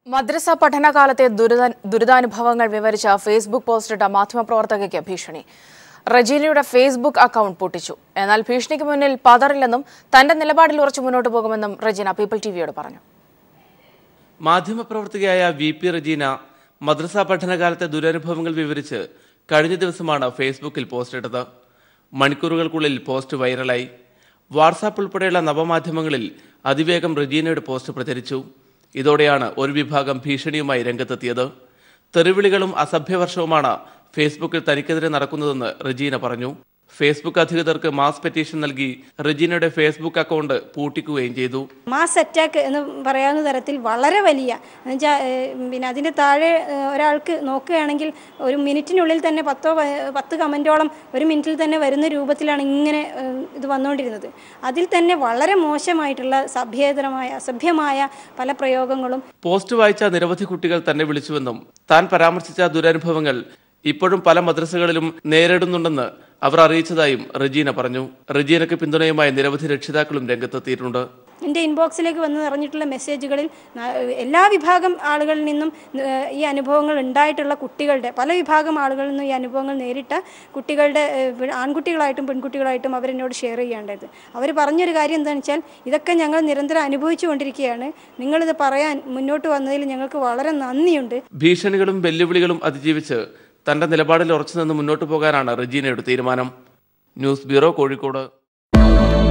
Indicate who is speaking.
Speaker 1: Madrassa പഠനകാലത്തെ ദുരിതാനുഭവങ്ങൾ വിവരിച്ച Facebook പോസ്റ്റിട്ട മാധ്യമപ്രവർത്തകയ്ക്ക് ഭീഷണി. റജീനയുടെ Facebook account പൊട്ടിച്ചു. എന്നാൽ ഭീഷണിക്ക് മുന്നിൽ പതറില്ലെന്നും തന്റെ നിലപാടിൽ ഉറച്ചു മുന്നോട്ട് പോകുമെന്നും റജീന പീപ്പിൾ ടിവിയോട് പറഞ്ഞു.
Speaker 2: മാധ്യമപ്രവർത്തകയായ വി.പി. റജീന മദ്രസ പഠനകാലത്തെ ദുരനുഭവങ്ങൾ വിവരിച്ച് കഴിഞ്ഞ ദിവസമാണ് ഫേസ്ബുക്കിൽ പോസ്റ്റ് ഇട്ടത്. മണിക്കൂറുകൾക്കുള്ളിൽ പോസ്റ്റ് വൈറലായി. വാട്സാപ്പ് ഉൾപ്പെടെയുള്ള നവമാധ്യമങ്ങളിൽ അതിവേഗം റജീനയുടെ പോസ്റ്റ് പ്രചരിച്ചു. ഇതോടെയാണ് ഒരു വിഭാഗം ഭീഷണിയുമായി രംഗത്തെത്തിയത്. തെറിവിളികളും അസഭ്യവർഷവുമാണ് ഫേസ്ബുക്കിൽ തനിക്കെതിരെ നടക്കുന്നതെന്ന് റജീന പറഞ്ഞു. ഫേസ്ബുക്ക് അധികൃതർക്ക് മാസ് പെറ്റീഷൻ നൽകി റജീനയുടെ ഫേസ്ബുക്ക് അക്കൗണ്ട് പൂട്ടിക്കുകയും ചെയ്തു.
Speaker 3: മാസ് അറ്റാക്ക് എന്ന് പറയാവുന്ന തരത്തിൽ വളരെ വലിയ പിന്നെ അതിൻ്റെ താഴെ ഒരാൾക്ക് നോക്കുകയാണെങ്കിൽ ഒരു മിനിറ്റിനുള്ളിൽ തന്നെ 10 കമൻറ്റോളം ഒരു മിനിറ്റിൽ തന്നെ വരുന്ന രൂപത്തിലാണ് ഇങ്ങനെ ഇത് വന്നുകൊണ്ടിരുന്നത്. അതിൽ തന്നെ വളരെ മോശമായിട്ടുള്ള അസഭ്യമായ പല പ്രയോഗങ്ങളും.
Speaker 2: പോസ്റ്റ് വായിച്ച നിരവധി കുട്ടികൾ തന്നെ വിളിച്ചുവെന്നും താൻ പരാമർശിച്ച ദുരനുഭവങ്ങൾ ഇപ്പോഴും പല മദ്രസകളിലും നേരിടുന്നുണ്ടെന്ന് അവർ അറിയിച്ചതായും റജീന പറഞ്ഞു. റജീനയ്ക്ക് പിന്തുണയുമായി നിരവധി രക്ഷിതാക്കളും രംഗത്തെത്തിയിട്ടുണ്ട്.
Speaker 3: എൻ്റെ ഇൻബോക്സിലേക്ക് വന്ന് നിറഞ്ഞിട്ടുള്ള മെസ്സേജുകളിൽ എല്ലാ വിഭാഗം ആളുകളിൽ നിന്നും ഈ അനുഭവങ്ങൾ ഉണ്ടായിട്ടുള്ള കുട്ടികളുടെ പല വിഭാഗം ആളുകളിൽ നിന്നും ഈ അനുഭവങ്ങൾ നേരിട്ട കുട്ടികളുടെ ആൺകുട്ടികളായിട്ടും പെൺകുട്ടികളായിട്ടും അവരെന്നോട് ഷെയർ ചെയ്യാണ്ടായത്. അവർ പറഞ്ഞൊരു കാര്യം എന്താണെന്ന് വെച്ചാൽ, ഇതൊക്കെ ഞങ്ങൾ നിരന്തരം അനുഭവിച്ചു കൊണ്ടിരിക്കുകയാണ്, നിങ്ങളിത് പറയാൻ മുന്നോട്ട് വന്നതിൽ ഞങ്ങൾക്ക് വളരെ നന്ദിയുണ്ട്.
Speaker 2: ഭീഷണികളും വെല്ലുവിളികളും അതിജീവിച്ച് തന്റെ നിലപാടിൽ ഉറച്ചുനിന്ന് മുന്നോട്ട് പോകാനാണ് റജീനയുടെ തീരുമാനം. News bureau, Kozhikode.